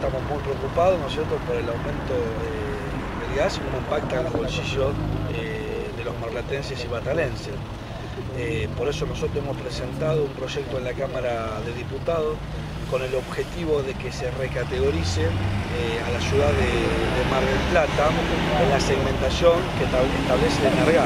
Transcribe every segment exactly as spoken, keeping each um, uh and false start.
estamos muy preocupados, ¿no es cierto?, por el aumento eh, del gas y cómo impacta en los bolsillos eh, de los marplatenses y batalenses. Eh, por eso nosotros hemos presentado un proyecto en la Cámara de Diputados con el objetivo de que se recategorice eh, a la ciudad de, de Mar del Plata en la segmentación que establece el Enargás.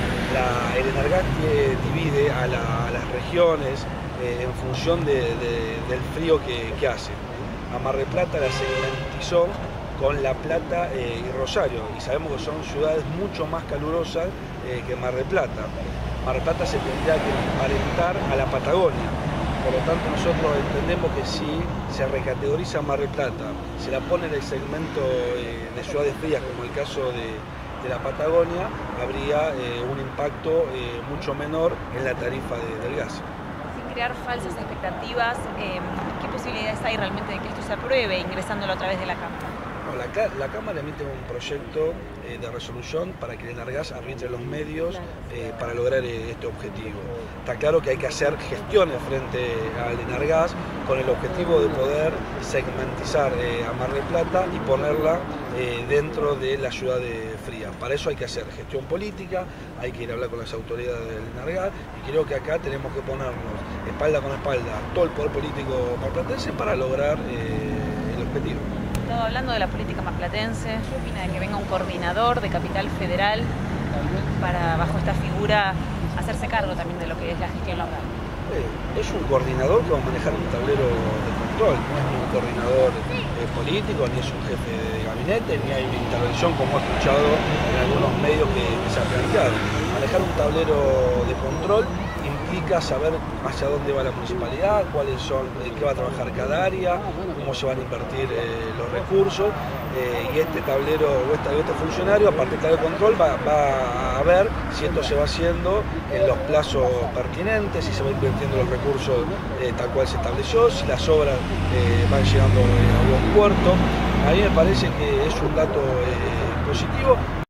La, el Enargás divide a, la, a las regiones eh, en función de, de, del frío que, que hace. A Mar del Plata la segmentizó con La Plata eh, y Rosario, y sabemos que son ciudades mucho más calurosas eh, que Mar del Plata. Mar del Plata se tendría que emparentar a la Patagonia. Por lo tanto, nosotros entendemos que si se recategoriza Mar del Plata, se la pone en el segmento eh, de ciudades frías, como el caso de, de la Patagonia, habría eh, un impacto eh, mucho menor en la tarifa de, del gas. Sin crear falsas expectativas, eh, ¿qué posibilidades hay realmente de que esto se apruebe ingresándolo a través de la Cámara? No, la, la Cámara emite un proyecto eh, de resolución para que el Enargás arbitre los medios eh, para lograr eh, este objetivo. Está claro que hay que hacer gestiones frente al Enargás con el objetivo de poder segmentizar eh, a Mar del Plata y ponerla eh, dentro de la ciudad de fría. Para eso hay que hacer gestión política, hay que ir a hablar con las autoridades del Enargás, y creo que acá tenemos que ponernos espalda con espalda todo el poder político marplatense para lograr eh, el objetivo. Estaba hablando de la política marplatense. ¿Qué opina de que venga un coordinador de Capital Federal para, bajo esta figura, hacerse cargo también de lo que es la gestión local? Eh, es un coordinador que va a manejar un tablero de control, no es ni un coordinador eh, político, ni es un jefe de gabinete, ni hay una intervención como he escuchado en algunos medios que, que se ha planteado. Manejar un tablero de control implica saber hacia dónde va la municipalidad, cuáles son, en qué va a trabajar cada área, cómo se van a invertir eh, los recursos, eh, y este tablero o este, este funcionario, aparte del tablero de control, va, va a ver si esto se va haciendo en los plazos pertinentes, si se va invirtiendo los recursos eh, tal cual se estableció, si las obras eh, van llegando eh, a buen puerto. A mí me parece que es un dato eh, positivo,